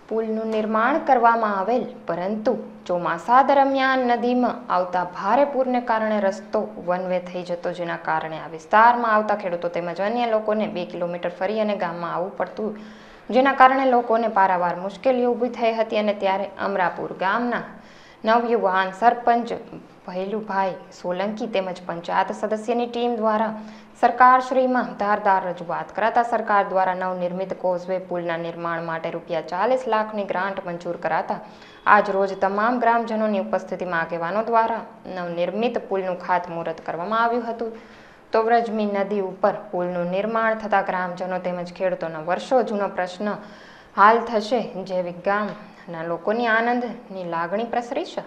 પુલનું નિર્માણ કરવામાં આવેલ, પરંતુ ચોમાસા દરમિયાન નદીમાં આવતા ભારે પૂરને કારણે રસ્તો વન વે થઈ જતો, જેના કારણે આ વિસ્તારમાં આવતા ખેડૂતો તેમજ અન્ય લોકોને 2 કિલોમીટર ફરી અને ગામમાં આવવું પડતું, જેના કારણે લોકોને પારાવાર મુશ્કેલીઓ ઊભી થઈ હતી. અને ત્યારે અમરાપુર ગામના નવયુવાન સરપંચ ભૈલુભાઈ સોલંકી તેમજ પંચાયત સદસ્યની ટીમ દ્વારા સરકારશ્રીમાં ધારદાર રજૂઆત કરાતા સરકાર દ્વારા નવનિર્મિત કોઝવે પુલના નિર્માણ માટે ₹40 લાખની ગ્રાન્ટ મંજૂર કરાતા આજ રોજ તમામ ગ્રામજનોની ઉપસ્થિતિમાં આગેવાનો દ્વારા નવનિર્મિત પુલનું ખાતમુહૂર્ત કરવામાં આવ્યું હતું. તો વ્રજમી નદી ઉપર પુલનું નિર્માણ થતાં ગ્રામજનો તેમજ ખેડૂતોનો વર્ષો જૂનો પ્રશ્ન હાલ થશે, જેવી ગામના લોકોની આનંદની લાગણી પ્રસરી છે.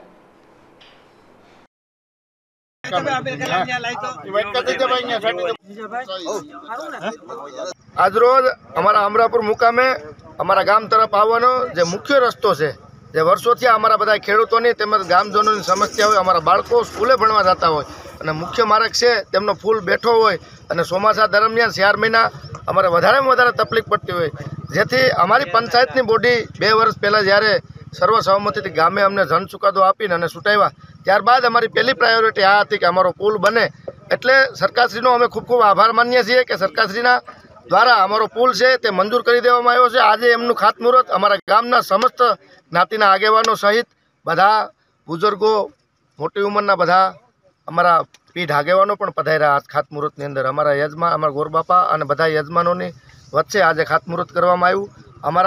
આજરોજ અમારા અમરાપુર મુકામે અમારા ગામ તરફ આવવાનો જે મુખ્ય રસ્તો છે, જે વર્ષોથી અમારા બધા ખેડૂતોની તેમજ ગામજનોની સમસ્યા હોય, અમારા બાળકો સ્કૂલે ભણવા જતા હોય અને મુખ્ય માર્ગ છે તેમનો પુલ બેઠો હોય અને ચોમાસા દરમિયાન 4 મહિના અમારે વધારેમાં વધારે તકલીફ પડતી હોય, જેથી અમારી પંચાયતની બોડી 2 વર્ષ પહેલાં જ્યારે સર્વસહમતિથી ગામે અમને જન ચુકાદો આપીને અને છૂટાવ્યા, ત્યારબાદ અમારી પહેલી પ્રાયોરિટી આ હતી કે અમારો પુલ બને. એટલે સરકારશ્રીનો અમે ખૂબ ખૂબ આભાર માનીએ છીએ કે સરકારશ્રીના દ્વારા અમારો પુલ છે તે મંજૂર કરી દેવામાં આવ્યો છે. આજે એમનું ખાતમુહૂર્ત અમારા ગામના સમસ્ત જ્ઞાતિના આગેવાનો સહિત બધા બુઝુર્ગો, મોટી ઉંમરના બધા અમારા પીઢ આગેવાનો પણ પધાર્યા. આ ખાતમુહૂર્તની અંદર અમારા યજમાન, અમારા ગોરબાપા અને બધા યજમાનોની વચ્ચે આજે ખાતમુહૂર્ત કરવામાં આવ્યું.